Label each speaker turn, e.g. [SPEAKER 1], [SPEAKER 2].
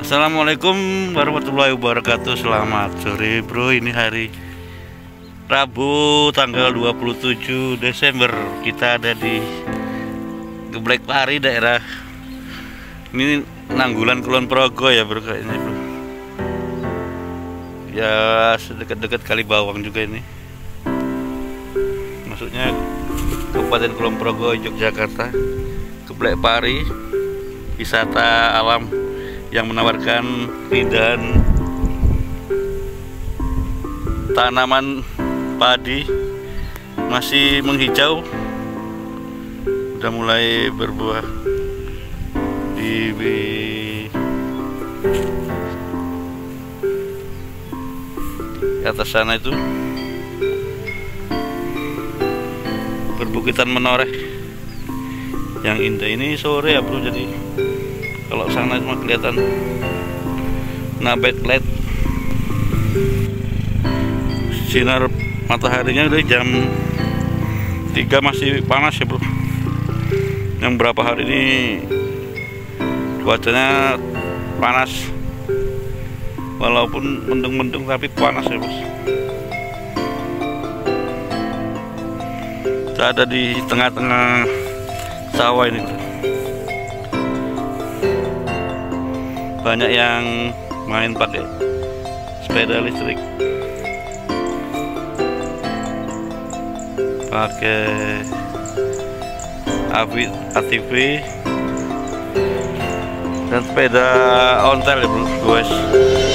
[SPEAKER 1] Assalamualaikum warahmatullahi wabarakatuh. Selamat sore bro. Ini hari Rabu tanggal 27 Desember. Kita ada di Geblek Pari, daerah ini Nanggulan Kulon Progo ya bro, kayaknya bro. Ya sedekat-dekat Kali Bawang juga ini. Maksudnya Kabupaten Kulon Progo, Yogyakarta. Geblek Pari, wisata alam yang menawarkan keindahan tanaman padi masih menghijau, udah mulai berbuah di atas sana itu perbukitan menoreh yang indah. Ini sore ya bro, jadi kalau sana cuma kelihatan backlight, sinar mataharinya dari jam 3 masih panas ya bro. Yang berapa hari ini cuacanya panas, walaupun mendung-mendung tapi panas ya bos. Kita ada di tengah-tengah sawah ini bro. Banyak yang main pakai sepeda listrik, pakai ATV dan sepeda ontel ya bro guys.